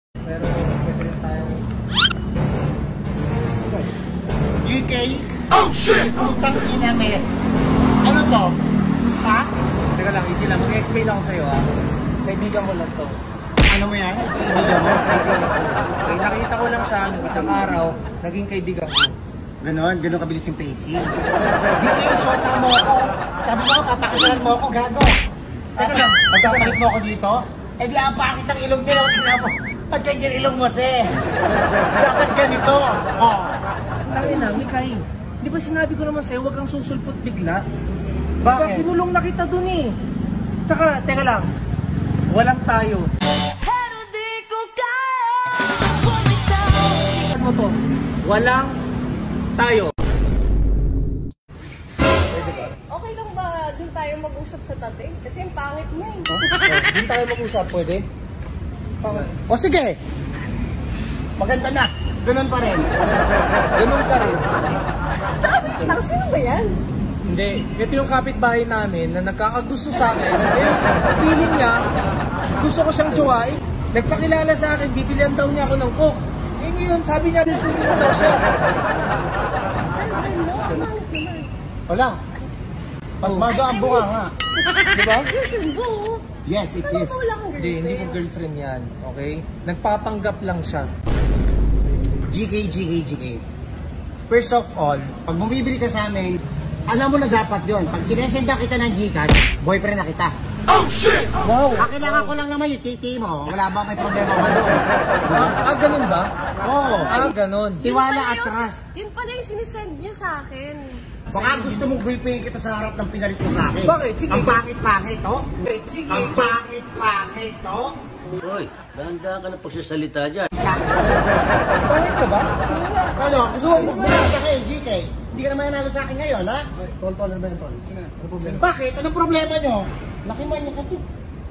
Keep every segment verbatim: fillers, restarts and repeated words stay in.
Pero pwede rin tayo. U K? Oh shit! Putang ina me. Ano to? Ha? Teka lang, easy lang. Mag-explain ako sa'yo ha. Kaibigan ko lang to. Ano mo yan? Kaibigan mo? Okay, nakita ko lang siya nung isang araw, naging kaibigan ko. Ganon? Ganon kabilis yung pacing? G K, short na mo ako. Sabi mo ako, papakasalan mo ako, gago. Teka lang, magpapalit mo ako dito? Eh di ang pakit ang ilong nila. Tingnan mo. Pag ganyan ilong mo, te. Dapat ganito. Oh. Tangin na, Mikay. Di ba sinabi ko naman sa'yo, huwag kang susulpot bigla? Bakit? Diba, pinulong na kita dun eh. Tsaka, teka lang, walang tayo. Pero di ko kaya bumitaw. Ano mo to? Walang tayo. Okay lang ba dun tayo mag-usap sa tabi? Kasi ang pangit mo eh. Hindi tayo mag-usap, pwede? O sige. Maganda na. Ganon pa rin. Ganun pa rin. Tsaka wait lang, sino ba yan? Hindi, ito yung kapitbahay namin na nagkakagusto sa akin. Eh, feeling niya, gusto ko siyang jowain. Nagpakilala sa akin, bibilihan daw niya ako ng coke. Eh ngayon, sabi niya, bibilihan na daw siya. Girlfriend mo? Ang pangit naman. Wala. Pasmado ang bunga nga. Diba? Girlfriend mo? Yes, it Ano is. ba wala kang Hindi, hindi ko girlfriend? girlfriend yan, okay? Nagpapanggap lang siya. G K, G K, G K. First of all, pag bumibili ka sa amin, alam mo na dapat yon. Pag sinesenda kita ng Gcash, boyfriend na kita. Oh shit! Wow! Ang kailangan ko lang naman yung titi mo. Wala ba may problema ba doon? Ah, ah ganun ba? Oo. Ah, ganun. Yun Tiwala pala at yung- trust. Yun pala yung sinisend niya sa akin. Baka gusto mong gulpingin kita sa harap ng pinalit mo sa akin. Bakit? Sige. Ang pangit-pangit, oh. Sige. Ang pangit-pangit, oh. Hoy, dahan-dahan ka na pagsasalita dyan. Pangit ka ba? Ano? Gusto mo magbukas ka kay G K? Hindi ka naman nanalo sa akin ngayon, ha? Tol, tol, ano ba yun, tol? Ano problema? Bakit? Anong problema nyo? Laki man yung kapit.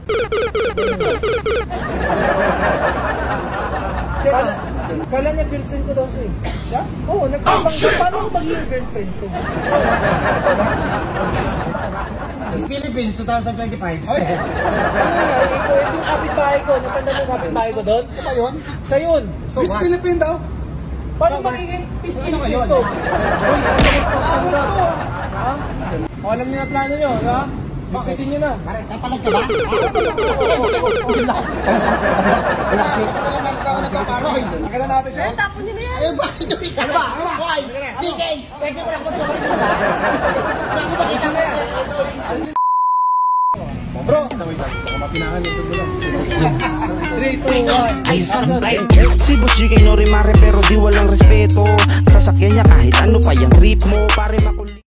Kala, kala niya girlfriend ko daw siya eh. Siya? Oo, nagpapanggap. Paano ko maging girlfriend ko? So what? So what? Miss Philippines twenty twenty-five. Ay, ano nga, ito, ito yung kapitbahay ko. Natanda mo yung kapitbahay ko doon? Ano ba yun? Siya yun. So what? Philippine daw. Paano So, magiging Miss so, ano Philippine ngayon? to? Uy, ano ba ito? Ha? O, alam niyo na plano niyo, ha? Bakit niyo na? Pare, napalag ka ba? Maganda natin siya. Ay, tapon niyo na yan. Eh, bakit yung ikaw? Ano ba? Ano ba? Hoy! G K! Pwede mo lang magsasabi ka ba? Bakit ba kita mo yan? Bro! Baka mapinahan yung tubo lang. three, two, one. Ay sambay Si Butch G K no rimare pero di walang respeto Sasakyan niya kahit ano pa yung ritmo Pare makulit